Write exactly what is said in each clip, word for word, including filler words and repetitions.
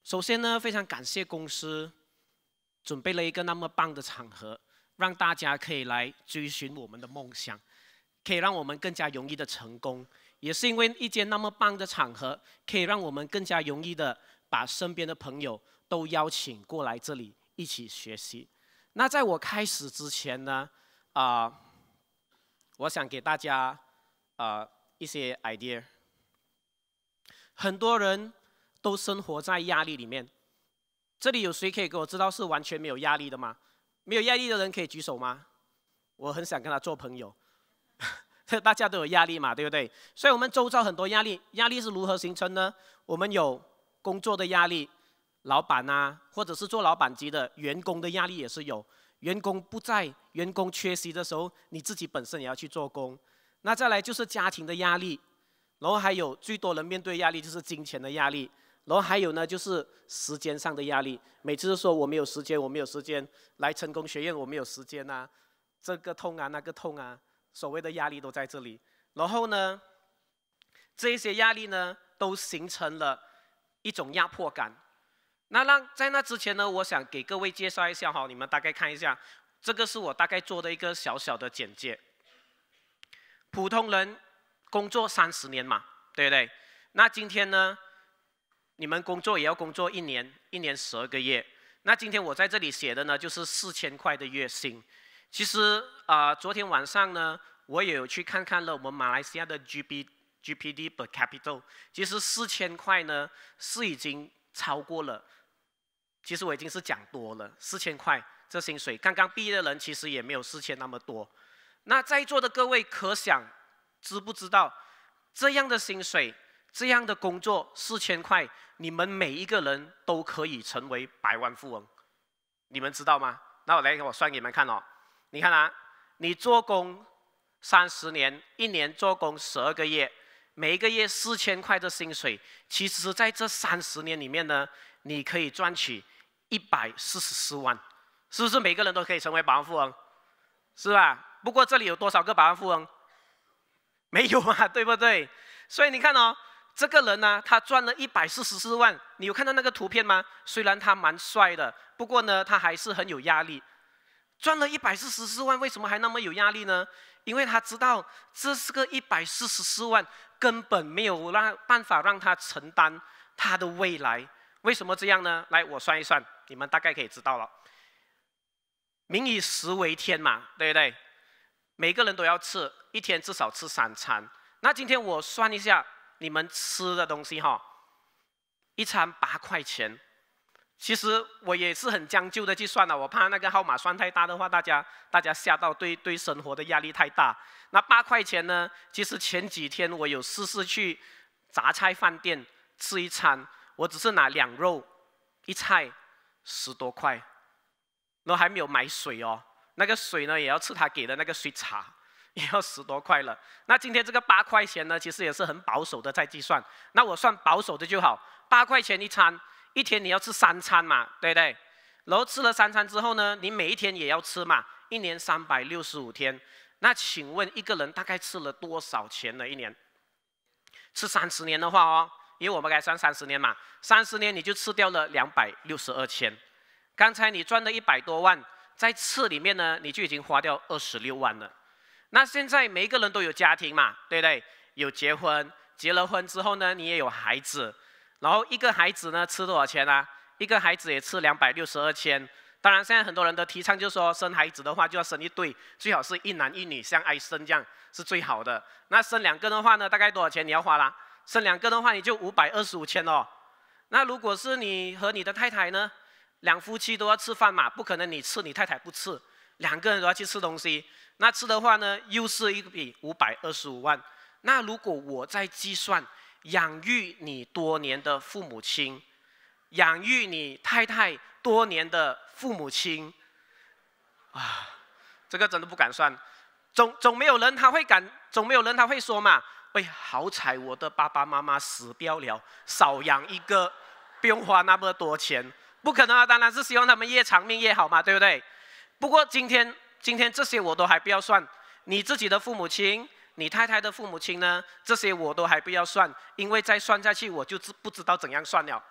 首先呢，非常感谢公司准备了一个那么棒的场合，让大家可以来追寻我们的梦想，可以让我们更加容易的成功。也是因为一间那么棒的场合，可以让我们更加容易的把身边的朋友都邀请过来这里一起学习。那在我开始之前呢，啊、呃，我想给大家啊、呃、一些 idea。很多人都生活在压力里面，这里有谁可以给我知道是完全没有压力的吗？没有压力的人可以举手吗？我很想跟他做朋友。大家都有压力嘛，对不对？所以我们周遭很多压力，压力是如何形成呢？我们有工作的压力，老板啊，或者是做老板级的员工的压力也是有。员工不在，员工缺席的时候，你自己本身也要去做工。那再来就是家庭的压力，然后还有最多人面对压力就是金钱的压力，然后还有呢就是时间上的压力。每次都说我没有时间，我没有时间来成功学院，我没有时间啊，这个痛啊，那个痛啊。所谓的压力都在这里，然后呢，这些压力呢，都形成了一种压迫感。那让在那之前呢，我想给各位介绍一下哈，你们大概看一下，这个是我大概做的一个小小的简介。普通人工作三十年嘛，对不对？那今天呢，你们工作也要工作一年，一年十二个月。那今天我在这里写的呢，就是四千块的月薪。其实啊、呃，昨天晚上呢，我也有去看看了我们马来西亚的 G B G P D per capita， 其实四千块呢是已经超过了。其实我已经是讲多了，四千块这薪水，刚刚毕业的人其实也没有四千那么多。那在座的各位可想知不知道，这样的薪水，这样的工作，四千块，你们每一个人都可以成为百万富翁，你们知道吗？那我来我算给你们看哦。你看啊，你做工三十年，一年做工十二个月，每一个月四千块的薪水，其实在这三十年里面呢，你可以赚取一百四十四万，是不是每个人都可以成为百万富翁？是吧？不过这里有多少个百万富翁？没有嘛，对不对？所以你看哦，这个人呢，他赚了一百四十四万，你有看到那个图片吗？虽然他蛮帅的，不过呢，他还是很有压力。赚了一百四十四万，为什么还那么有压力呢？因为他知道这是个一百四十四万，根本没有让办法让他承担他的未来。为什么这样呢？来，我算一算，你们大概可以知道了。民以食为天嘛，对不对？每个人都要吃，一天至少吃三餐。那今天我算一下，你们吃的东西哈，一餐八块钱。其实我也是很将就的去算了，我怕那个号码算太大的话，大家大家吓到，对对生活的压力太大。那八块钱呢？其实前几天我有试试去杂菜饭店吃一餐，我只是拿两肉一菜十多块，然后还没有买水哦，那个水呢也要吃他给的那个水茶，也要十多块了。那今天这个八块钱呢，其实也是很保守的在计算。那我算保守的就好，八块钱一餐。一天你要吃三餐嘛，对不对？然后吃了三餐之后呢，你每一天也要吃嘛，一年三百六十五天。那请问一个人大概吃了多少钱呢？一年吃三十年的话哦，因为我们该算三十年嘛，三十年你就吃掉了两百六十二千。刚才你赚了一百多万，在吃里面呢，你就已经花掉二十六万了。那现在每一个人都有家庭嘛，对不对？有结婚，结了婚之后呢，你也有孩子。然后一个孩子呢吃多少钱啊？一个孩子也吃两百六十二千。当然，现在很多人的提倡就是说，生孩子的话就要生一对，最好是一男一女，像Eisten这样是最好的。那生两个的话呢，大概多少钱你要花啦？生两个的话，你就五百二十五千哦。那如果是你和你的太太呢，两夫妻都要吃饭嘛，不可能你吃你太太不吃，两个人都要去吃东西。那吃的话呢，又是一笔五百二十五万。那如果我在计算，养育你多年的父母亲，养育你太太多年的父母亲，啊，这个真的不敢算。总总没有人他会敢，总没有人他会说嘛，喂，好彩我的爸爸妈妈死掉了，少养一个，不用花那么多钱，不可能啊！当然是希望他们越长命越好嘛，对不对？不过今天今天这些我都还不要算，你自己的父母亲。你太太的父母亲呢？这些我都还不要算，因为再算下去我就不知道怎样算了。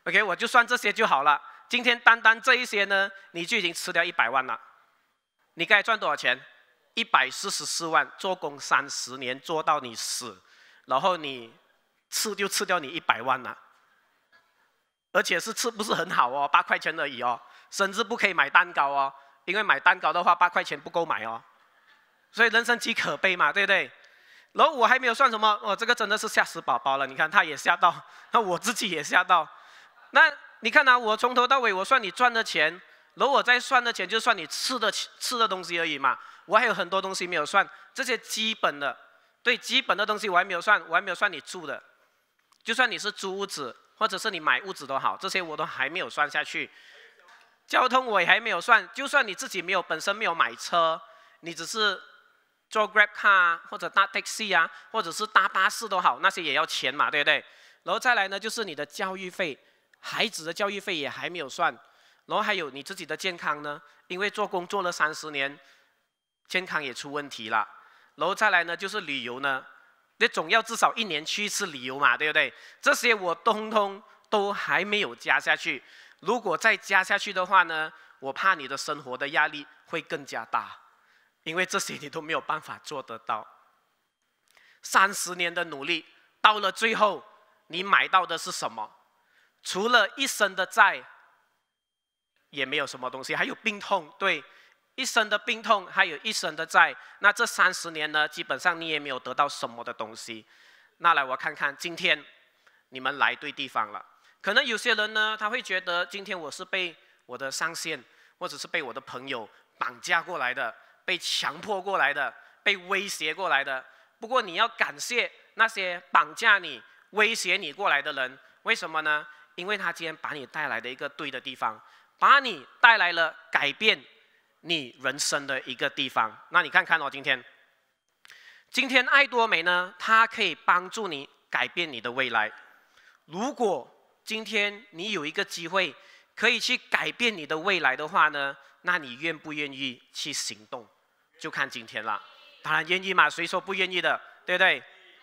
OK， 我就算这些就好了。今天单单这一些呢，你就已经吃掉一百万了。你该赚多少钱？一百四十四万，做工三十年做到你死，然后你吃就吃掉你一百万了，而且是吃不是很好哦，八块钱而已哦，甚至不可以买蛋糕哦，因为买蛋糕的话八块钱不够买哦，所以人生极可悲嘛，对不对？然后我还没有算什么，哦，这个真的是吓死宝宝了，你看他也吓到，那我自己也吓到。那你看啊，我从头到尾我算你赚的钱。然后我再算的钱，就算你吃的吃的东西而已嘛，我还有很多东西没有算，这些基本的，对基本的东西我还没有算，我还没有算你住的，就算你是租屋子或者是你买屋子都好，这些我都还没有算下去。交通我也还没有算，就算你自己没有本身没有买车，你只是坐 Grab car 或者搭 taxi 啊，或者是搭巴士都好，那些也要钱嘛，对不对？然后再来呢，就是你的教育费，孩子的教育费也还没有算。然后还有你自己的健康呢，因为做工做了三十年，健康也出问题了。然后再来呢，就是旅游呢，你总要至少一年去一次旅游嘛，对不对？这些我通通都还没有加下去。如果再加下去的话呢，我怕你的生活的压力会更加大，因为这些你都没有办法做得到。三十年的努力，到了最后，你买到的是什么？除了一生的债。也没有什么东西，还有病痛，对，一生的病痛，还有一生的债。那这三十年呢，基本上你也没有得到什么的东西。那来我看看，今天你们来对地方了。可能有些人呢，他会觉得今天我是被我的上线，或者是被我的朋友绑架过来的，被强迫过来的，被威胁过来的。不过你要感谢那些绑架你、威胁你过来的人，为什么呢？因为他今天把你带来的一个对的地方。把你带来了改变你人生的一个地方。那你看看哦，今天，今天爱多美呢，它可以帮助你改变你的未来。如果今天你有一个机会可以去改变你的未来的话呢，那你愿不愿意去行动？就看今天了。当然愿意嘛，谁说不愿意的，对不对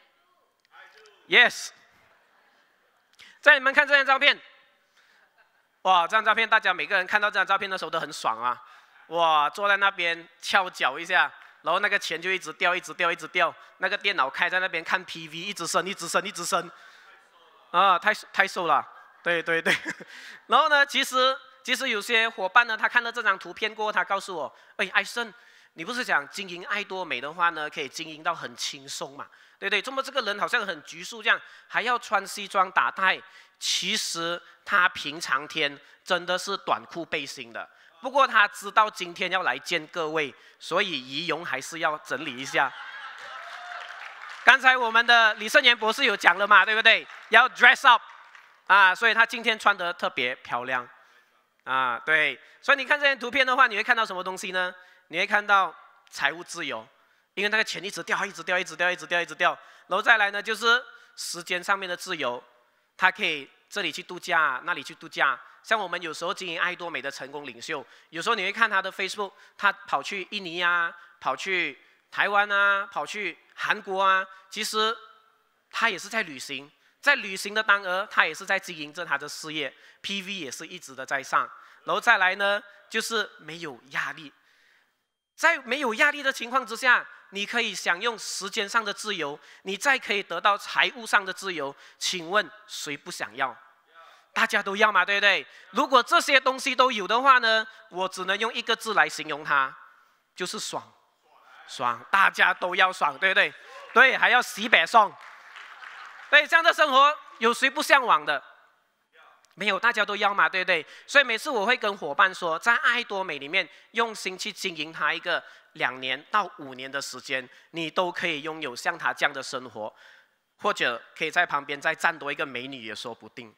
？Yes。在你们看这张照片。哇，这张照片，大家每个人看到这张照片的时候都很爽啊！哇，坐在那边翘脚一下，然后那个钱就一直掉，一直掉，一直掉。那个电脑开在那边看 P V， 一直升，一直升，一直升。啊，太太瘦了，对对对。然后呢，其实其实有些伙伴呢，他看到这张图片过后，他告诉我，哎，艾森，你不是讲经营爱多美的话呢，可以经营到很轻松嘛？对不对？怎么这个人好像很拘束这样，还要穿西装打呔？其实他平常天真的是短裤背心的，不过他知道今天要来见各位，所以仪容还是要整理一下。刚才我们的李胜元博士有讲了嘛，对不对？要 dress up 啊，所以他今天穿得特别漂亮啊，对。所以你看这些图片的话，你会看到什么东西呢？你会看到财务自由，因为那个钱一直掉，一直掉，一直掉，一直掉，一直掉。然后再来呢，就是时间上面的自由。他可以这里去度假，那里去度假。像我们有时候经营爱多美的成功领袖，有时候你会看他的 Facebook， 他跑去印尼啊，跑去台湾啊，跑去韩国啊，其实他也是在旅行，在旅行的当儿，他也是在经营着他的事业 ，P V 也是一直的在上。然后再来呢，就是没有压力，在没有压力的情况之下。你可以享用时间上的自由，你再可以得到财务上的自由。请问谁不想要？大家都要嘛，对不对？如果这些东西都有的话呢，我只能用一个字来形容它，就是爽。爽，大家都要爽，对不对？对，还要洗白送。对，这样的生活有谁不向往的？没有，大家都要嘛，对不对？所以每次我会跟伙伴说，在爱多美里面用心去经营它一个两年到五年的时间，你都可以拥有像他这样的生活，或者可以在旁边再站多一个美女也说不定。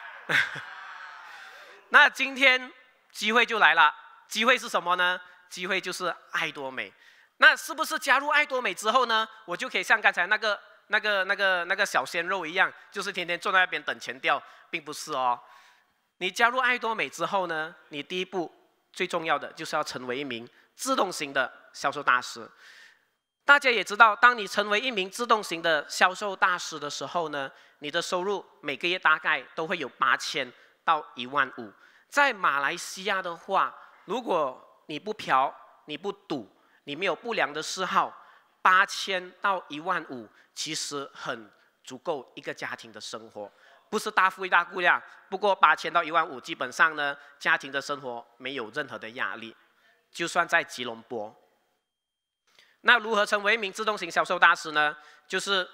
那今天机会就来了，机会是什么呢？机会就是爱多美。那是不是加入爱多美之后呢，我就可以像刚才那个、那个、那个、那个小鲜肉一样，就是天天坐在那边等钱掉？并不是哦。你加入爱多美之后呢，你第一步最重要的就是要成为一名自动型的销售大师。大家也知道，当你成为一名自动型的销售大师的时候呢，你的收入每个月大概都会有八千到一万五。在马来西亚的话，如果你不嫖，你不赌，你没有不良的嗜好，八千到一万五其实很足够一个家庭的生活，不是大富大贵呀。不过八千到一万五，基本上呢，家庭的生活没有任何的压力，就算在吉隆坡。那如何成为一名自动型销售大师呢？就是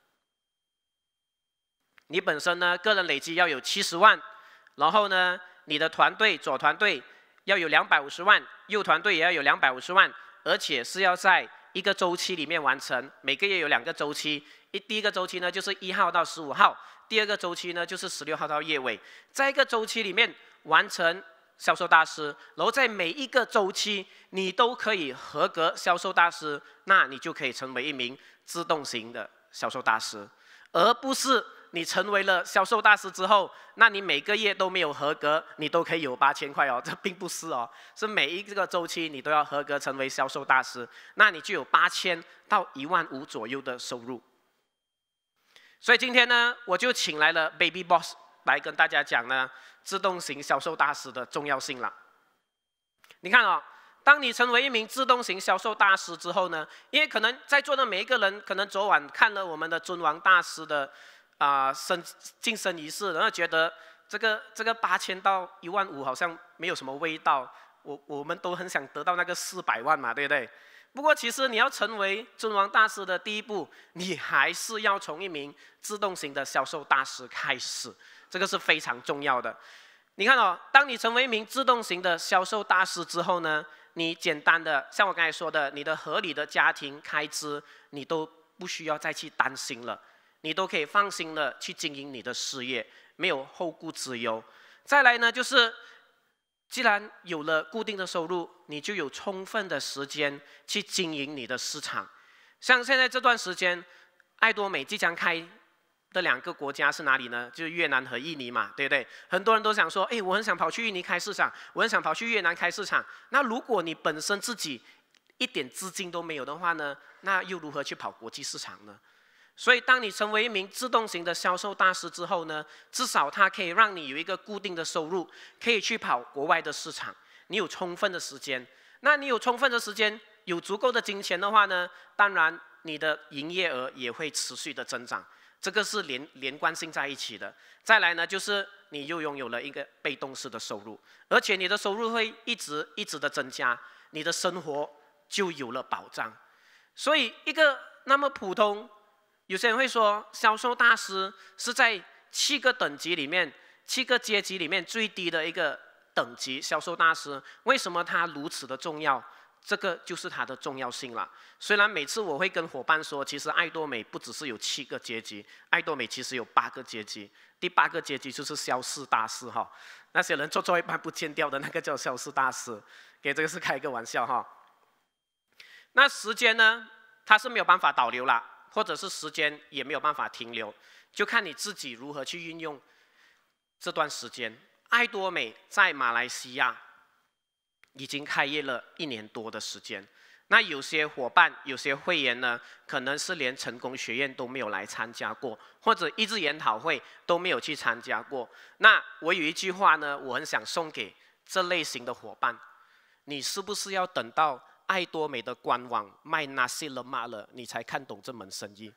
你本身呢，个人累积要有七十万，然后呢，你的团队左团队要有两百五十万，右团队也要有两百五十万，而且是要在一个周期里面完成，每个月有两个周期。一第一个周期呢，就是一号到十五号；第二个周期呢，就是十六号到月尾。在一个周期里面完成销售大师，然后在每一个周期你都可以合格销售大师，那你就可以成为一名自动型的销售大师，而不是你成为了销售大师之后，那你每个月都没有合格，你都可以有八千块哦，这并不是哦，是每一个周期你都要合格成为销售大师，那你就有八千到一万五左右的收入。所以今天呢，我就请来了 Baby Boss 来跟大家讲呢，自动型销售大师的重要性了。你看哦，当你成为一名自动型销售大师之后呢，因为可能在座的每一个人，可能昨晚看了我们的尊王大师的啊、呃、升晋升仪式，然后觉得这个这个八千到一万五好像没有什么味道，我我们都很想得到那个四百万嘛，对不对？不过其实你要成为尊王大师的第一步，你还是要从一名自动型的销售大师开始，这个是非常重要的。你看哦，当你成为一名自动型的销售大师之后呢，你简单的像我刚才说的，你的合理的家庭开支，你都不需要再去担心了，你都可以放心的去经营你的事业，没有后顾之忧。再来呢，就是既然有了固定的收入，你就有充分的时间去经营你的市场。像现在这段时间，爱多美即将开的两个国家是哪里呢？就是越南和印尼嘛，对不对？很多人都想说，哎，我很想跑去印尼开市场，我很想跑去越南开市场。那如果你本身自己一点资金都没有的话呢，那又如何去跑国际市场呢？所以，当你成为一名自动型的销售大师之后呢，至少它可以让你有一个固定的收入，可以去跑国外的市场。你有充分的时间，那你有充分的时间，有足够的金钱的话呢，当然你的营业额也会持续的增长，这个是连连贯性在一起的。再来呢，就是你又拥有了一个被动式的收入，而且你的收入会一直一直的增加，你的生活就有了保障。所以，一个那么普通。有些人会说，销售大师是在七个等级里面、七个阶级里面最低的一个等级。销售大师为什么它如此的重要？这个就是它的重要性了。虽然每次我会跟伙伴说，其实爱多美不只是有七个阶级，爱多美其实有八个阶级。第八个阶级就是销售大师哈，那些人做做一半不见掉的那个叫销售大师，给这个是开一个玩笑哈。那时间呢，它是没有办法导流啦。或者是时间也没有办法停留，就看你自己如何去运用这段时间。爱多美在马来西亚已经开业了一年多的时间，那有些伙伴、有些会员呢，可能是连成功学院都没有来参加过，或者一日研讨会都没有去参加过。那我有一句话呢，我很想送给这类型的伙伴：你是不是要等到爱多美的官网卖那些了嘛了，你才看懂这门生意？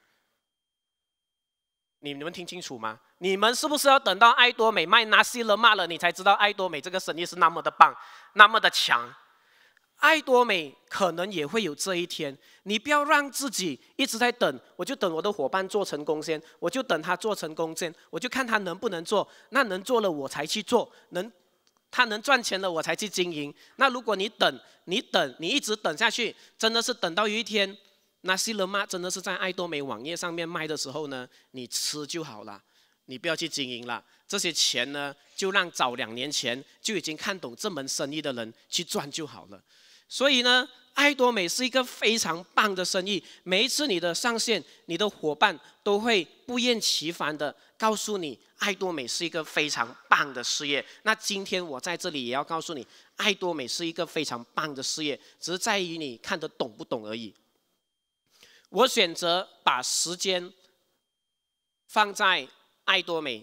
你你们听清楚吗？你们是不是要等到爱多美卖那些了嘛了，你才知道爱多美这个生意是那么的棒，那么的强？爱多美可能也会有这一天，你不要让自己一直在等，我就等我的伙伴做成功先，我就等他做成功先，我就看他能不能做，那能做了我才去做，能。他能赚钱了，我才去经营。那如果你等，你等，你一直等下去，真的是等到有一天，那西勒玛真的是在爱多美网页上面卖的时候呢，你吃就好了，你不要去经营了。这些钱呢，就让早两年前就已经看懂这门生意的人去赚就好了。所以呢，爱多美是一个非常棒的生意。每一次你的上线，你的伙伴都会不厌其烦的告诉你，爱多美是一个非常棒的事业。那今天我在这里也要告诉你，爱多美是一个非常棒的事业，只是在于你看得懂不懂而已。我选择把时间放在爱多美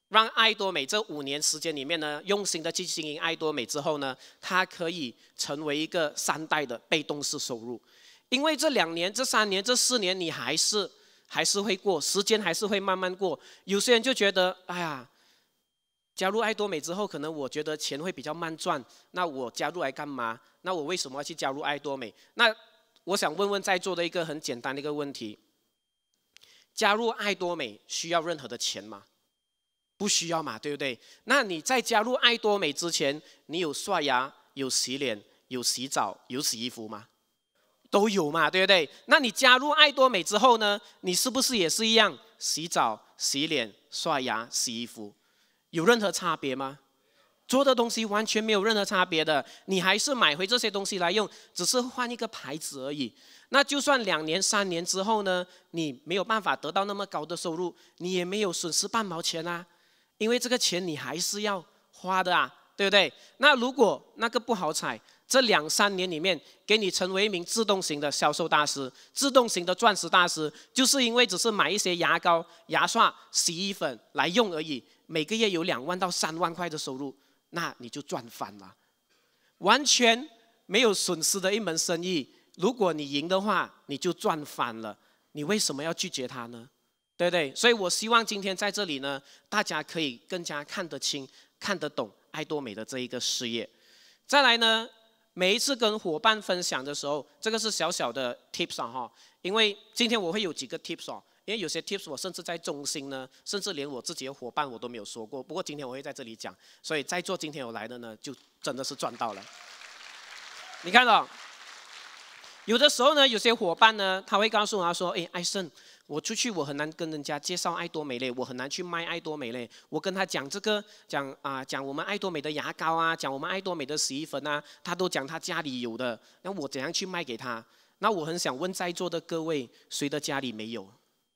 让爱多美这五年时间里面呢，用心的去经营爱多美之后呢，它可以成为一个三代的被动式收入。因为这两年、这三年、这四年，你还是还是会过，时间还是会慢慢过。有些人就觉得，哎呀，加入爱多美之后，可能我觉得钱会比较慢赚，那我加入来干嘛？那我为什么要去加入爱多美？那我想问问在座的一个很简单的一个问题：加入爱多美需要任何的钱吗？不需要嘛，对不对？那你在加入爱多美之前，你有刷牙、有洗脸、有洗澡、有洗衣服吗？都有嘛，对不对？那你加入爱多美之后呢，你是不是也是一样洗澡、洗脸、刷牙、洗衣服？有任何差别吗？做的东西完全没有任何差别的，你还是买回这些东西来用，只是换一个牌子而已。那就算两年、三年之后呢，你没有办法得到那么高的收入，你也没有损失半毛钱啊，因为这个钱你还是要花的啊，对不对？那如果那个不好彩，这两三年里面给你成为一名自动型的销售大师、自动型的钻石大师，就是因为只是买一些牙膏、牙刷、洗衣粉来用而已，每个月有两万到三万块的收入，那你就赚翻了，完全没有损失的一门生意。如果你赢的话，你就赚翻了。你为什么要拒绝它呢？对不对？所以我希望今天在这里呢，大家可以更加看得清、看得懂爱多美的这一个事业。再来呢，每一次跟伙伴分享的时候，这个是小小的 tips 啊哈，因为今天我会有几个 tips 哦，因为有些 tips 我甚至在中心呢，甚至连我自己的伙伴我都没有说过。不过今天我会在这里讲，所以在座今天有来的呢，就真的是赚到了。你看到、哦，有的时候呢，有些伙伴呢，他会告诉我他说：“哎，艾森，我出去我很难跟人家介绍爱多美嘞，我很难去卖爱多美嘞。我跟他讲这个，讲啊、呃、讲我们爱多美的牙膏啊，讲我们爱多美的洗衣粉啊，他都讲他家里有的，那我怎样去卖给他？那我很想问在座的各位，谁的家里没有？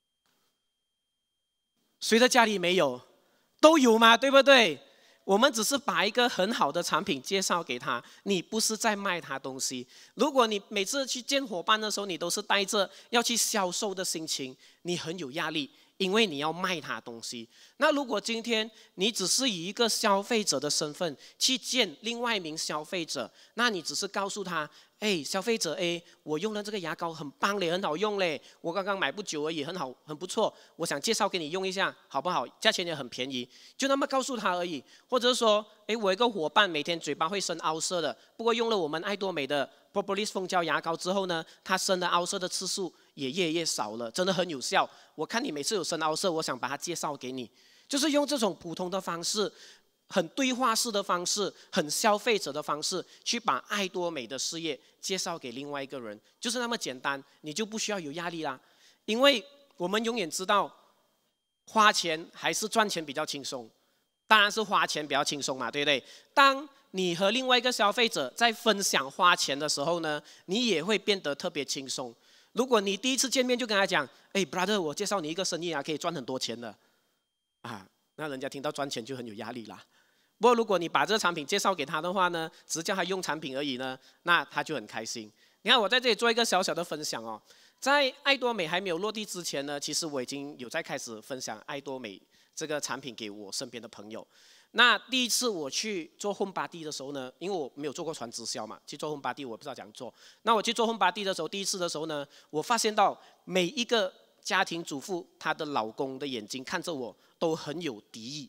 谁的家里没有？都有嘛，对不对？”我们只是把一个很好的产品介绍给他，你不是在卖他东西。如果你每次去见伙伴的时候，你都是带着要去销售的心情，你很有压力，因为你要卖他东西。那如果今天你只是以一个消费者的身份去见另外一名消费者，那你只是告诉他：“哎，消费者 A， 我用了这个牙膏很棒嘞，很好用嘞，我刚刚买不久而已，很好，很不错，我想介绍给你用一下，好不好？价钱也很便宜。”就那么告诉他而已。或者说，哎，我有一个伙伴每天嘴巴会生凹色的，不过用了我们爱多美的 Propolis 蜂胶牙膏之后呢，他生的凹色的次数也越来越少了，真的很有效。我看你每次有生凹色，我想把它介绍给你，就是用这种普通的方式。很对话式的方式，很消费者的方式，去把爱多美的事业介绍给另外一个人，就是那么简单，你就不需要有压力啦。因为我们永远知道，花钱还是赚钱比较轻松，当然是花钱比较轻松嘛，对不对？当你和另外一个消费者在分享花钱的时候呢，你也会变得特别轻松。如果你第一次见面就跟他讲：“哎 ，brother， 我介绍你一个生意啊，可以赚很多钱的。”啊，那人家听到赚钱就很有压力啦。不过，如果你把这个产品介绍给他的话呢，只是叫他用产品而已呢，那他就很开心。你看，我在这里做一个小小的分享哦。在爱多美还没有落地之前呢，其实我已经有在开始分享爱多美这个产品给我身边的朋友。那第一次我去做 home party 的时候呢，因为我没有做过传直销嘛，去做 home party 我不知道怎样做。那我去做 home party 的时候，第一次的时候呢，我发现到每一个家庭主妇她的老公的眼睛看着我都很有敌意。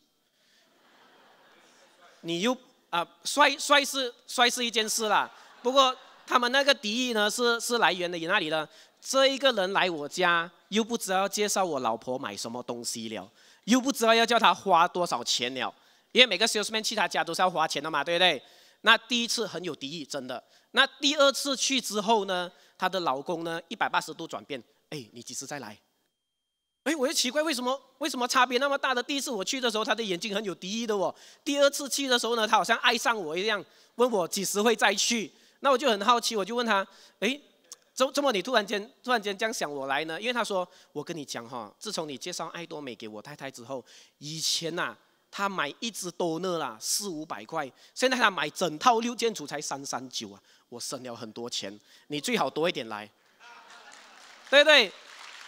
你又啊、呃、帅帅是帅是一件事啦，不过他们那个敌意呢是是来源于哪里呢？这一个人来我家，又不知道要介绍我老婆买什么东西了，又不知道要叫他花多少钱了，因为每个 salesman 去他家都是要花钱的嘛，对不对？那第一次很有敌意，真的。那第二次去之后呢，她的老公呢一百八十度转变，哎，你几时再来？哎，我就奇怪为什么为什么差别那么大的？第一次我去的时候，他的眼睛很有敌意的哦。第二次去的时候呢，他好像爱上我一样，问我几时会再去。那我就很好奇，我就问他，哎，这这么你突然间突然间这样想我来呢？因为他说，我跟你讲哈、哦，自从你介绍爱多美给我太太之后，以前呐、啊，他买一支多呢啦四五百块，现在他买整套六件组才三三九啊，我省了很多钱。你最好多一点来，对不对？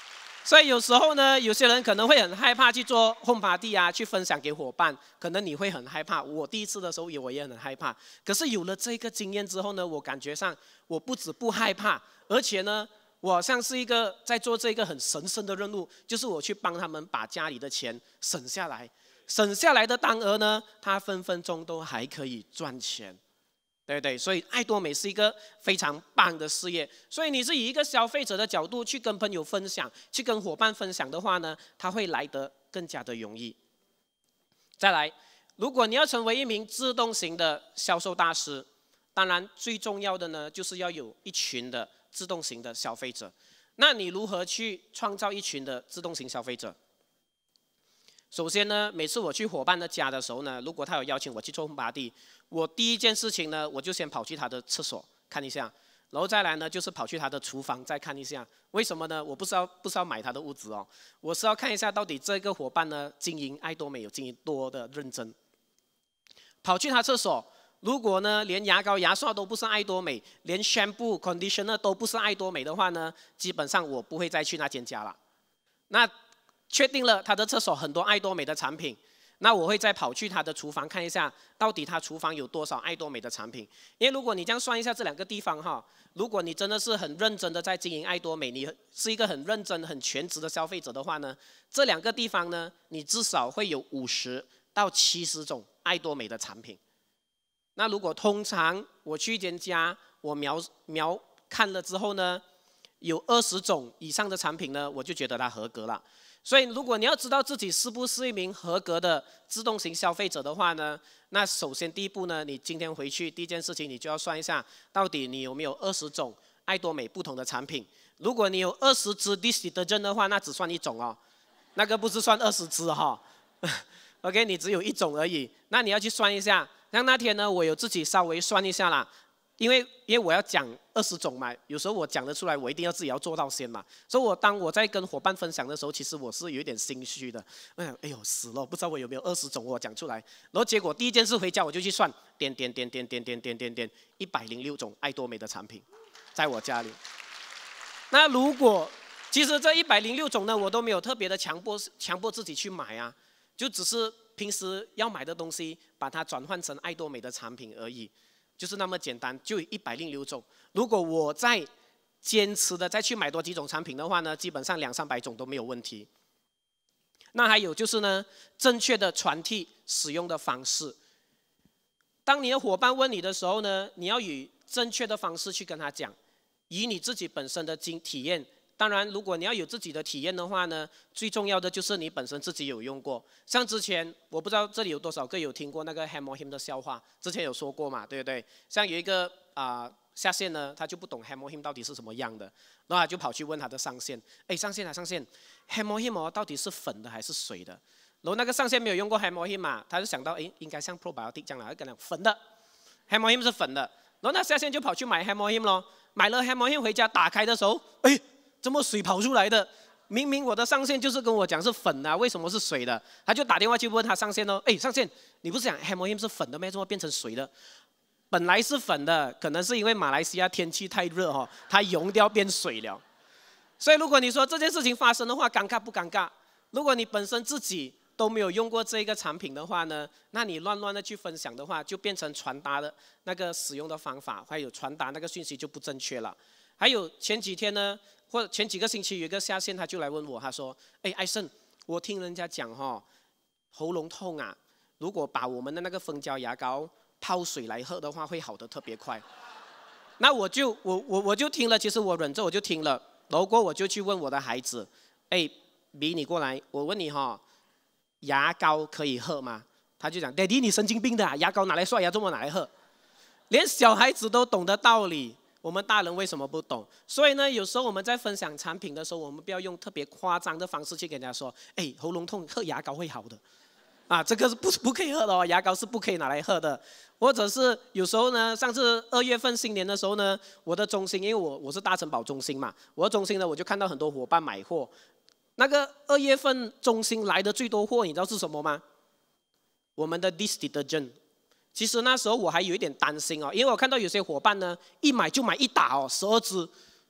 所以有时候呢，有些人可能会很害怕去做 home party 啊，去分享给伙伴。可能你会很害怕，我第一次的时候也我也很害怕。可是有了这个经验之后呢，我感觉上我不止不害怕，而且呢，我好像是一个在做这个很神圣的任务，就是我去帮他们把家里的钱省下来，省下来的当额呢，他分分钟都还可以赚钱。 对不对？所以爱多美是一个非常棒的事业。所以你是以一个消费者的角度去跟朋友分享，去跟伙伴分享的话呢，它会来得更加的容易。再来，如果你要成为一名自动型的销售大师，当然最重要的呢，就是要有一群的自动型的消费者。那你如何去创造一群的自动型消费者？ 首先呢，每次我去伙伴的家的时候呢，如果他有邀请我去做home party，我第一件事情呢，我就先跑去他的厕所看一下，然后再来呢，就是跑去他的厨房再看一下。为什么呢？我不是要不是要买他的屋子哦，我是要看一下到底这个伙伴呢经营爱多美有经营多的认真。跑去他厕所，如果呢连牙膏牙刷都不是爱多美，连 shampoo conditioner 都不是爱多美的话呢，基本上我不会再去那间家了。那 确定了他的厕所很多爱多美的产品，那我会再跑去他的厨房看一下，到底他厨房有多少爱多美的产品。因为如果你这样算一下这两个地方哈，如果你真的是很认真的在经营爱多美，你是一个很认真、很全职的消费者的话呢，这两个地方呢，你至少会有五十到七十种爱多美的产品。那如果通常我去一间家，我瞄瞄看了之后呢，有二十种以上的产品呢，我就觉得它合格了。 所以，如果你要知道自己是不是一名合格的自动型消费者的话呢，那首先第一步呢，你今天回去第一件事情，你就要算一下，到底你有没有二十种爱多美不同的产品。如果你有二十支 dish detergent 的话，那只算一种哦，那个不是算二十支哈。OK， 你只有一种而已。那你要去算一下。像那天呢，我有自己稍微算一下啦。 因为因为我要讲二十种嘛，有时候我讲得出来，我一定要自己要做到先嘛。所以我当我在跟伙伴分享的时候，其实我是有一点心虚的。哎呀，哎呦死了，不知道我有没有二十种我讲出来。然后结果第一件事回家我就去算，点点点点点点点点点，一百零六种爱多美的产品，在我家里。那如果其实这一百零六种呢，我都没有特别的强迫强迫自己去买啊，就只是平时要买的东西，把它转换成爱多美的产品而已。 就是那么简单，就一百零六种。如果我再坚持的再去买多几种产品的话呢，基本上两三百种都没有问题。那还有就是呢，正确的传递使用的方式。当你的伙伴问你的时候呢，你要以正确的方式去跟他讲，以你自己本身的经体验。 当然，如果你要有自己的体验的话呢，最重要的就是你本身自己有用过。像之前，我不知道这里有多少个有听过那个 Hammer Him 的笑话，之前有说过嘛，对不对？像有一个啊、呃、下线呢，他就不懂 Hammer Him 到底是什么样的，然后他就跑去问他的上线，哎，上线啊上线 ，Hammer Him 到底是粉的还是水的？然后那个上线没有用过 Hammer Him 嘛，他就想到，哎，应该像 Probiotic 这样啦，就跟他讲粉的 ，Hammer Him 是粉的。然后那下线就跑去买 Hammer Him 咯，买了 Hammer Him 回家打开的时候，哎。 怎么水跑出来的？明明我的上线就是跟我讲是粉啊，为什么是水的？他就打电话去问他上线哦，哎，上线，你不是讲 Hammer Him 是粉的吗？怎么变成水的？本来是粉的，可能是因为马来西亚天气太热哦，它溶掉变水了。所以如果你说这件事情发生的话，尴尬不尴尬？如果你本身自己都没有用过这个产品的话呢，那你乱乱的去分享的话，就变成传达的那个使用的方法，还有传达那个讯息就不正确了。还有前几天呢。 或者前几个星期有一个下线，他就来问我，他说：“哎，艾森，我听人家讲哈、哦，喉咙痛啊，如果把我们的那个蜂胶牙膏泡水来喝的话，会好得特别快。”那我就我我我就听了，其实我忍着我就听了，然后过我就去问我的孩子：“哎，比你过来，我问你哈、哦，牙膏可以喝吗？”他就讲：“Daddy， 你神经病的、啊，牙膏拿来刷牙，怎么拿来喝？连小孩子都懂得道理。” 我们大人为什么不懂？所以呢，有时候我们在分享产品的时候，我们不要用特别夸张的方式去跟人家说：“哎，喉咙痛喝牙膏会好的。”啊，这个是不不可以喝的哦，牙膏是不可以拿来喝的。或者是有时候呢，上次二月份新年的时候呢，我的中心，因为我我是大城堡中心嘛，我的中心呢，我就看到很多伙伴买货。那个二月份中心来的最多货，你知道是什么吗？我们的 dish detergent。 其实那时候我还有一点担心哦，因为我看到有些伙伴呢，一买就买一打哦，十二支，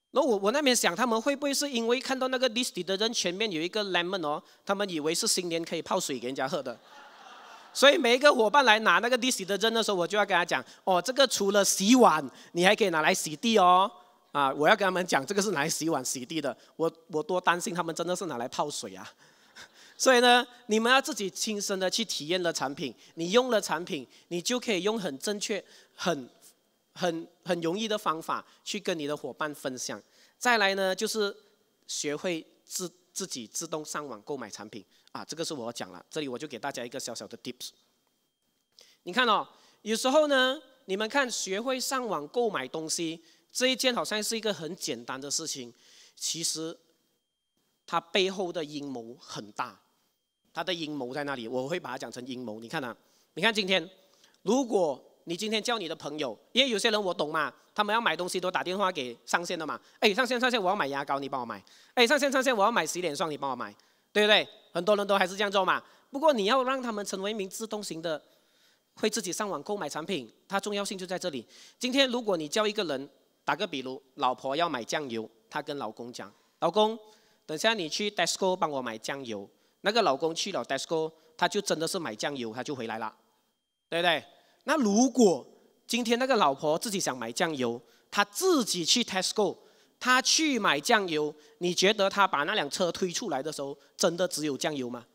然后我我那边想，他们会不会是因为看到那个 list 的人前面有一个 lemon 哦，他们以为是新年可以泡水给人家喝的，所以每一个伙伴来拿那个 list 的人的时候，我就要跟他讲，哦，这个除了洗碗，你还可以拿来洗地哦，啊，我要跟他们讲，这个是拿来洗碗洗地的，我我多担心他们真的是拿来泡水啊。所以呢，你们要自己亲身的去体验了产品，你用了产品，你就可以用很正确、很很很容易的方法去跟你的伙伴分享。再来呢，就是学会自自己自动上网购买产品啊，这个是我要讲了。这里我就给大家一个小小的 tips。你看哦，有时候呢，你们看学会上网购买东西这一件好像是一个很简单的事情，其实它背后的阴谋很大。它的阴谋在那里，我会把它讲成阴谋。你看啊，你看今天，如果你今天叫你的朋友，因为有些人我懂嘛，他们要买东西都打电话给上线的嘛。哎，上线上线，我要买牙膏，你帮我买。哎，上线上线，我要买洗脸霜，你帮我买，对不对？很多人都还是这样做嘛。不过你要让他们成为一名自动型的，会自己上网购买产品，它重要性就在这里。今天如果你叫一个人，打个比如，老婆要买酱油，她跟老公讲，老公，等下你去 Tesco 帮我买酱油。那个老公去了 Tesco， 他就真的是买酱油，他就回来了，对不对？那如果今天那个老婆自己想买酱油，她自己去 Tesco， 她去买酱油，你觉得她把那辆车推出来的时候，真的只有酱油吗？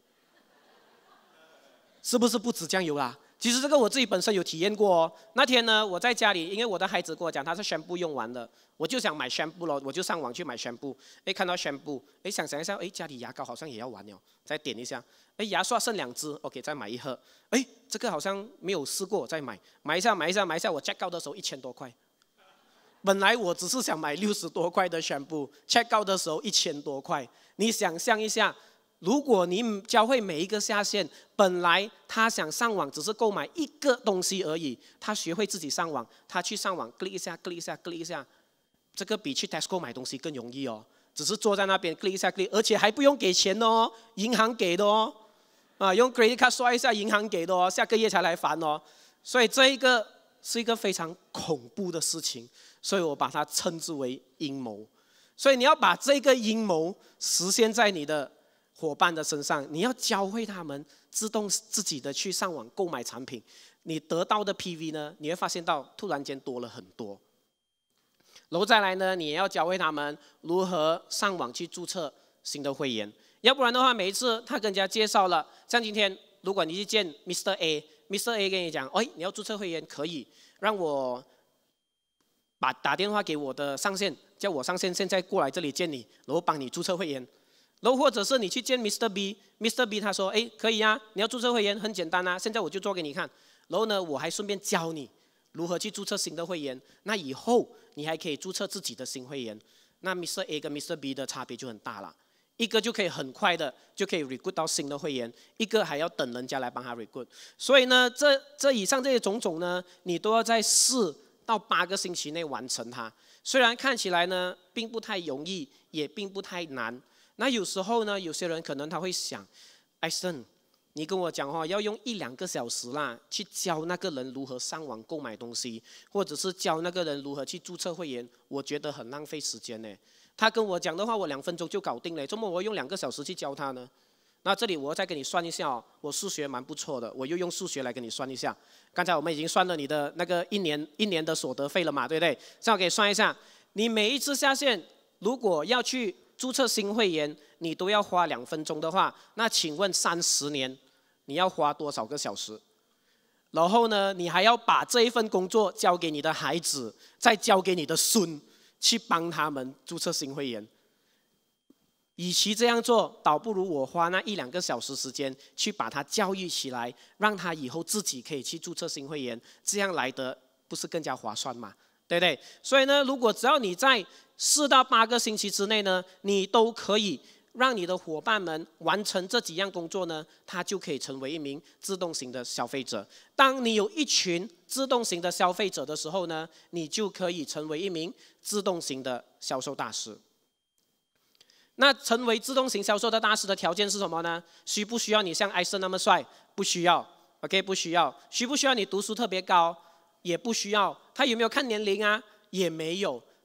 是不是不止酱油啦？其实这个我自己本身有体验过哦。那天呢，我在家里，因为我的孩子跟我讲他是宣布用完了，我就想买宣布咯，我就上网去买宣布。哎，看到宣布，哎，想想一下，哎，家里牙膏好像也要完了，再点一下。哎，牙刷剩两支 ，OK， 再买一盒。哎，这个好像没有试过，再买，买一下，买一下，买一下。我 check out 的时候一千多块，本来我只是想买六十多块的宣布 ，check out 的时候一千多块。你想象一下。如果你教会每一个下线，本来他想上网只是购买一个东西而已，他学会自己上网，他去上网 click 一下 click 一下 click 一下，这个比去 Tesco 买东西更容易哦。只是坐在那边 click 一下 click， 而且还不用给钱哦，银行给的哦，啊，用 credit card 刷一下，银行给的哦，下个月才来还哦。所以这一个是一个非常恐怖的事情，所以我把它称之为阴谋。所以你要把这个阴谋实现在你的伙伴的身上，你要教会他们自动自己的去上网购买产品，你得到的 P V 呢，你会发现到突然间多了很多。然后再来呢，你也要教会他们如何上网去注册新的会员，要不然的话，每一次他跟人家介绍了，像今天如果你去见 Mister A，Mister A 跟你讲，哎，你要注册会员可以，让我把打电话给我的上线，叫我上线现在过来这里见你，然后帮你注册会员。然后或者是你去见 Mister B，Mister B 他说，哎，可以啊，你要注册会员很简单啊，现在我就做给你看。然后呢，我还顺便教你如何去注册新的会员。那以后你还可以注册自己的新会员。那 Mister A 跟 Mister B 的差别就很大了，一个就可以很快的就可以 recruit 到新的会员，一个还要等人家来帮他 recruit。所以呢，这这以上这些种种呢，你都要在四到八个星期内完成它。虽然看起来呢，并不太容易，也并不太难。那有时候呢，有些人可能他会想，艾森，你跟我讲哦，要用一两个小时啦，去教那个人如何上网购买东西，或者是教那个人如何去注册会员，我觉得很浪费时间呢。他跟我讲的话，我两分钟就搞定了，怎么我用两个小时去教他呢？那这里我再给你算一下哦，我数学蛮不错的，我又用数学来跟你算一下。刚才我们已经算了你的那个一年一年的所得费了嘛，对不对？这样我给你算一下，你每一次下线，如果要去注册新会员，你都要花两分钟的话，那请问三十年你要花多少个小时？然后呢，你还要把这一份工作交给你的孩子，再交给你的孙，去帮他们注册新会员。与其这样做，倒不如我花那一两个小时时间去把他教育起来，让他以后自己可以去注册新会员，这样来的不是更加划算吗？对不对？所以呢，如果只要你在四到八个星期之内呢，你都可以让你的伙伴们完成这几样工作呢，他就可以成为一名自动型的消费者。当你有一群自动型的消费者的时候呢，你就可以成为一名自动型的销售大师。那成为自动型销售的大师的条件是什么呢？需不需要你像艾森那么帅？不需要 ，OK， 不需要。需不需要你读书特别高？也不需要。他有没有看年龄啊？也没有。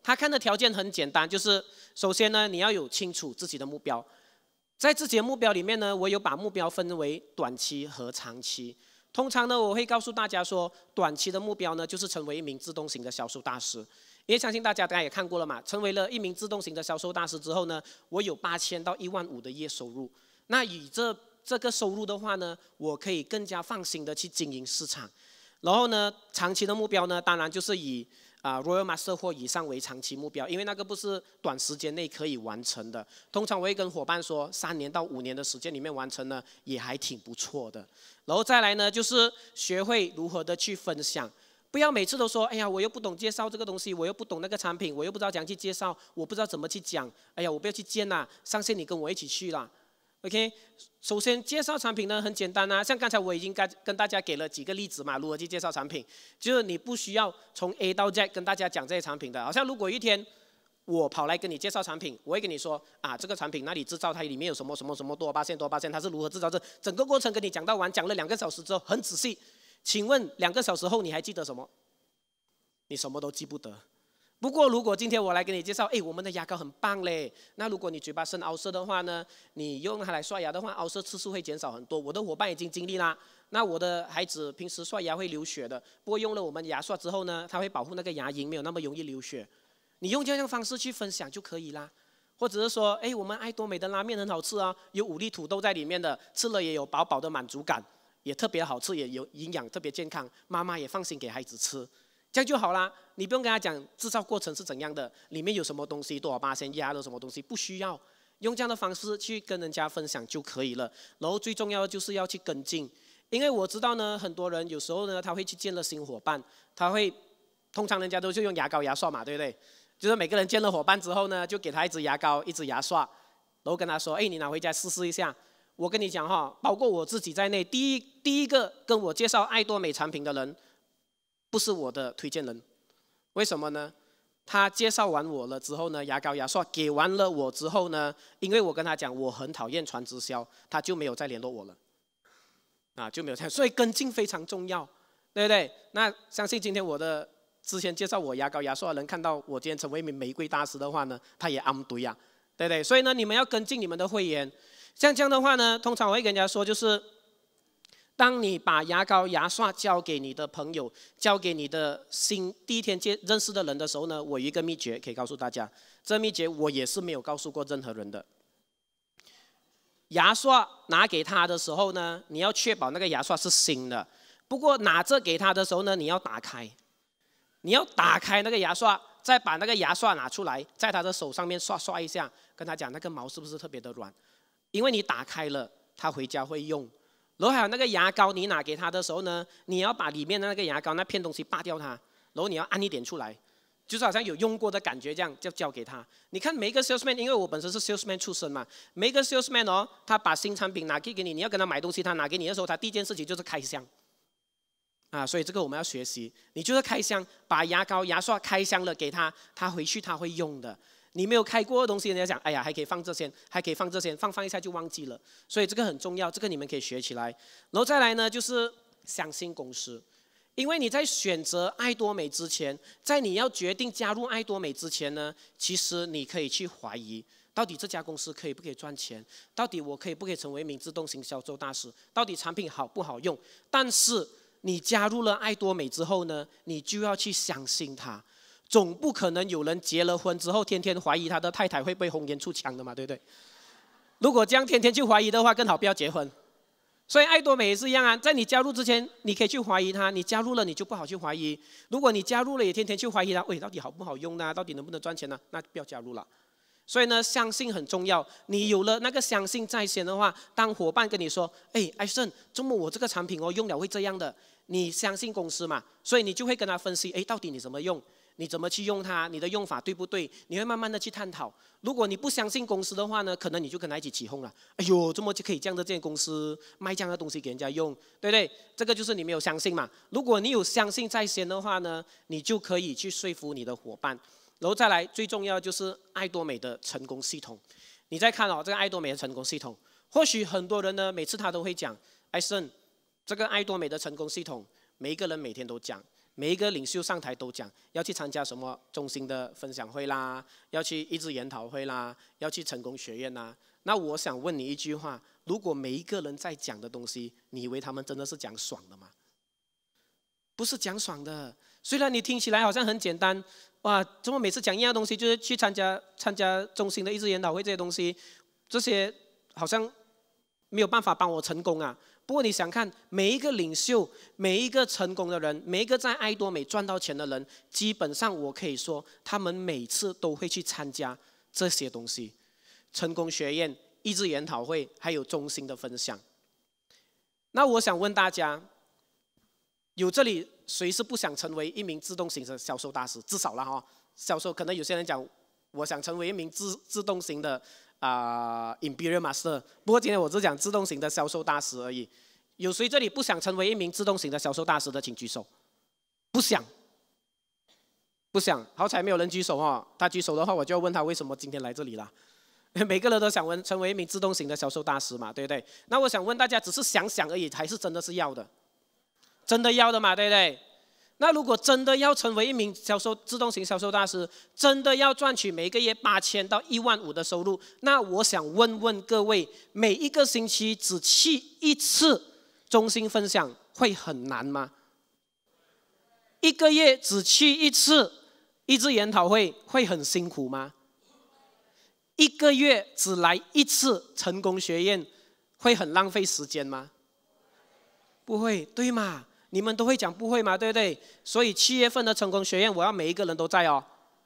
他看的条件很简单，就是首先呢，你要有清楚自己的目标。在自己的目标里面呢，我有把目标分为短期和长期。通常呢，我会告诉大家说，短期的目标呢，就是成为一名自动型的销售大师。因为相信大家刚才也看过了嘛，成为了一名自动型的销售大师之后呢，我有八千到一万五的月收入。那以这这个收入的话呢，我可以更加放心的去经营市场。然后呢，长期的目标呢，当然就是以啊、呃、Royal Master 或以上为长期目标，因为那个不是短时间内可以完成的。通常我会跟伙伴说，三年到五年的时间里面完成呢，也还挺不错的。然后再来呢，就是学会如何的去分享，不要每次都说，哎呀，我又不懂介绍这个东西，我又不懂那个产品，我又不知道怎样去介绍，我不知道怎么去讲，哎呀，我不要去见啦，上线你跟我一起去啦。OK， 首先介绍产品呢很简单啊，像刚才我已经跟跟大家给了几个例子嘛，如何去介绍产品，就是你不需要从 A 到 Z 跟大家讲这些产品的。好像如果一天我跑来跟你介绍产品，我会跟你说啊，这个产品哪里制造，它里面有什么什么什么多八线多八线，它是如何制造，这整个过程跟你讲到完，讲了两个小时之后很仔细，请问两个小时后你还记得什么？你什么都记不得。不过，如果今天我来给你介绍，哎，我们的牙膏很棒嘞。那如果你嘴巴生凹色的话呢，你用它来刷牙的话，凹色次数会减少很多。我的伙伴已经经历啦。那我的孩子平时刷牙会流血的，不过用了我们牙刷之后呢，它会保护那个牙龈，没有那么容易流血。你用这样的方式去分享就可以啦。或者是说，哎，我们爱多美的拉面很好吃啊，有五粒土豆在里面的，吃了也有饱饱的满足感，也特别好吃，也有营养，特别健康，妈妈也放心给孩子吃。这样就好啦，你不用跟他讲制造过程是怎样的，里面有什么东西，多少八仙压了什么东西，不需要用这样的方式去跟人家分享就可以了。然后最重要的就是要去跟进，因为我知道呢，很多人有时候呢，他会去见了新伙伴，他会通常人家都是用牙膏牙刷嘛，对不对？就是每个人见了伙伴之后呢，就给他一支牙膏，一支牙刷，然后跟他说，哎，你拿回家试试一下。我跟你讲哈，包括我自己在内，第一第一个跟我介绍爱多美产品的人。不是我的推荐人，为什么呢？他介绍完我了之后呢，牙膏牙刷给完了我之后呢，因为我跟他讲我很讨厌传直销，他就没有再联络我了，啊，就没有再，所以跟进非常重要，对不对？那相信今天我的之前介绍我牙膏牙刷的人看到我今天成为一名玫瑰大师的话呢，他也安对呀，对不对？所以呢，你们要跟进你们的会员，像这样的话呢，通常我会跟人家说就是。当你把牙膏、牙刷交给你的朋友、交给你的新第一天见认识的人的时候呢，我有一个秘诀可以告诉大家。这秘诀我也是没有告诉过任何人的。牙刷拿给他的时候呢，你要确保那个牙刷是新的。不过拿着给他的时候呢，你要打开，你要打开那个牙刷，再把那个牙刷拿出来，在他的手上面刷刷一下，跟他讲那个毛是不是特别的软？因为你打开了，他回家会用。然后还有那个牙膏，你拿给他的时候呢，你要把里面的那个牙膏那片东西拔掉它，然后你要按一点出来，就是好像有用过的感觉，这样就交给他。你看每一个 salesman， 因为我本身是 salesman 出身嘛，每一个 salesman 哦，他把新产品拿给给你，你要跟他买东西，他拿给你的时候，他第一件事情就是开箱，啊，所以这个我们要学习，你就是开箱，把牙膏、牙刷开箱了给他，他回去他会用的。你没有开过的东西，人家讲，哎呀，还可以放这些，还可以放这些，放放一下就忘记了。所以这个很重要，这个你们可以学起来。然后再来呢，就是相信公司，因为你在选择爱多美之前，在你要决定加入爱多美之前呢，其实你可以去怀疑，到底这家公司可以不可以赚钱？到底我可以不可以成为一名自动型销售大师？到底产品好不好用？但是你加入了爱多美之后呢，你就要去相信它。总不可能有人结了婚之后，天天怀疑他的太太会不会红颜出墙的嘛，对不对？如果这样天天去怀疑的话，更好不要结婚。所以爱多美也是一样啊，在你加入之前，你可以去怀疑它；你加入了，你就不好去怀疑。如果你加入了，也天天去怀疑它，喂，到底好不好用呢？到底能不能赚钱呢？那不要加入了。所以呢，相信很重要。你有了那个相信在先的话，当伙伴跟你说，哎，艾森，周末我这个产品哦用了会这样的，你相信公司嘛？所以你就会跟他分析，哎，到底你怎么用？你怎么去用它？你的用法对不对？你会慢慢的去探讨。如果你不相信公司的话呢，可能你就跟他一起起哄了。哎呦，怎么就可以这样的这间公司卖这样的东西给人家用，对不对？这个就是你没有相信嘛。如果你有相信在先的话呢，你就可以去说服你的伙伴。然后再来，最重要就是爱多美的成功系统。你再看哦，这个爱多美的成功系统，或许很多人呢，每次他都会讲，艾森，这个爱多美的成功系统，每一个人每天都讲。 每一个领袖上台都讲要去参加什么中心的分享会啦，要去意志研讨会啦，要去成功学院啦。那我想问你一句话：如果每一个人在讲的东西，你以为他们真的是讲爽的吗？不是讲爽的。虽然你听起来好像很简单，哇，怎么每次讲一样东西，就是去参加参加中心的意志研讨会这些东西，这些好像没有办法帮我成功啊。不过你想看，每一个领袖，每一个成功的人，每一个在爱多美赚到钱的人，基本上我可以说，他们每次都会去参加这些东西：成功学院、意志研讨会，还有中心的分享。那我想问大家，有这里谁是不想成为一名自动型的销售大师？至少了哈，销售可能有些人讲，我想成为一名自自动型的。啊、呃、，Imperial Master。不过今天我只讲自动型的销售大师而已。有谁这里不想成为一名自动型的销售大师的，请举手。不想，不想，好彩没有人举手哦。他举手的话，我就要问他为什么今天来这里啦。每个人都想问成为一名自动型的销售大师嘛，对不对？那我想问大家，只是想想而已，还是真的是要的？真的要的嘛，对不对？那如果真的要成为一名销售自动型销售大师，真的要赚取每一个月八千到一万五的收入，那我想问问各位，每一个星期只去一次中心分享会很难吗？一个月只去一次意志研讨会会很辛苦吗？一个月只来一次成功学院会很浪费时间吗？不会，对吗？你们都会讲不会嘛，对不对？所以七月份的成功学院，我要每一个人都在哦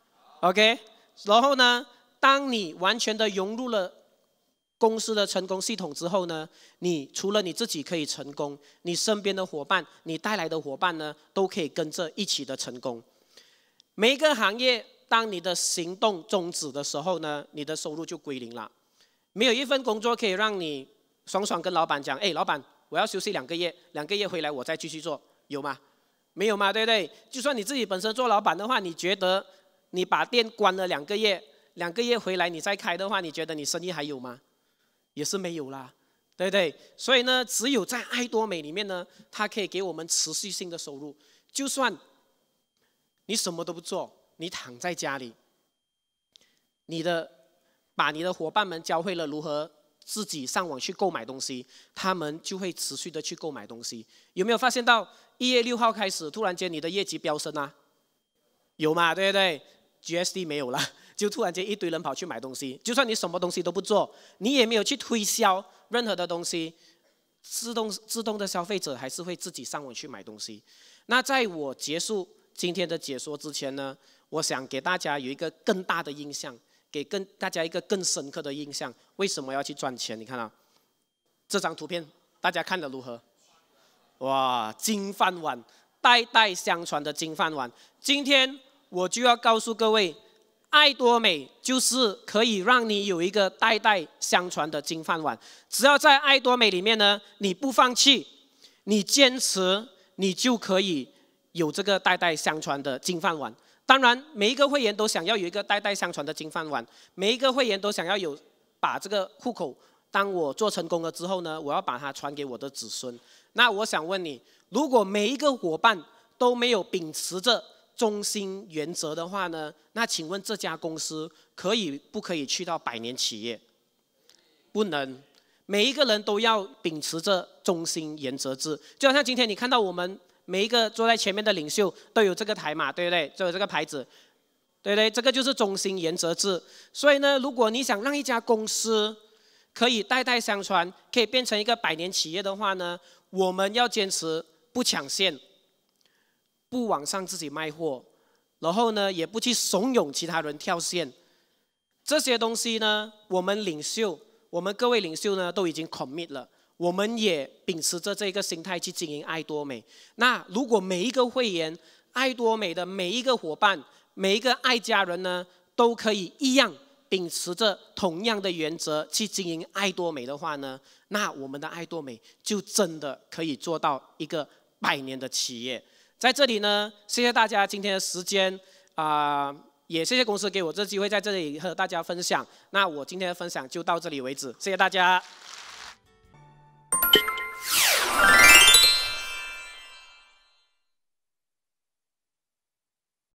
，OK。然后呢，当你完全的融入了公司的成功系统之后呢，你除了你自己可以成功，你身边的伙伴，你带来的伙伴呢，都可以跟着一起的成功。每一个行业，当你的行动终止的时候呢，你的收入就归零了。没有一份工作可以让你爽爽跟老板讲，哎，老板，我要休息两个月，两个月回来我再继续做，有吗？没有嘛，对不对？就算你自己本身做老板的话，你觉得你把店关了两个月，两个月回来你再开的话，你觉得你生意还有吗？也是没有啦，对不对？所以呢，只有在爱多美里面呢，它可以给我们持续性的收入。就算你什么都不做，你躺在家里，你的把你的伙伴们教会了如何自己上网去购买东西，他们就会持续的去购买东西。有没有发现到一月六号开始，突然间你的业绩飙升啊？有嘛，对不对 ？G S D 没有了，就突然间一堆人跑去买东西。就算你什么东西都不做，你也没有去推销任何的东西，自动自动的消费者还是会自己上网去买东西。那在我结束今天的解说之前呢，我想给大家有一个更大的印象。给更大家一个更深刻的印象，为什么要去赚钱？你看啊，这张图片大家看得如何？哇，金饭碗，代代相传的金饭碗。今天我就要告诉各位，爱多美就是可以让你有一个代代相传的金饭碗。只要在爱多美里面呢，你不放弃，你坚持，你就可以有这个代代相传的金饭碗。当然，每一个会员都想要有一个代代相传的金饭碗，每一个会员都想要有把这个户口，当我做成功了之后呢，我要把它传给我的子孙。那我想问你，如果每一个伙伴都没有秉持着中心原则的话呢，那请问这家公司可以不可以去到百年企业？不能，每一个人都要秉持着中心原则制，就好像今天你看到我们。每一个坐在前面的领袖都有这个台码，对不对？都有这个牌子，对不对？这个就是中心原则制。所以呢，如果你想让一家公司可以代代相传，可以变成一个百年企业的话呢，我们要坚持不抢线，不网上自己卖货，然后呢，也不去怂恿其他人跳线。这些东西呢，我们领袖，我们各位领袖呢，都已经 commit 了。我们也秉持着这个心态去经营爱多美。那如果每一个会员、爱多美的每一个伙伴、每一个爱家人呢，都可以一样秉持着同样的原则去经营爱多美的话呢，那我们的爱多美就真的可以做到一个百年的企业。在这里呢，谢谢大家今天的时间啊、呃，也谢谢公司给我这机会在这里和大家分享。那我今天的分享就到这里为止，谢谢大家。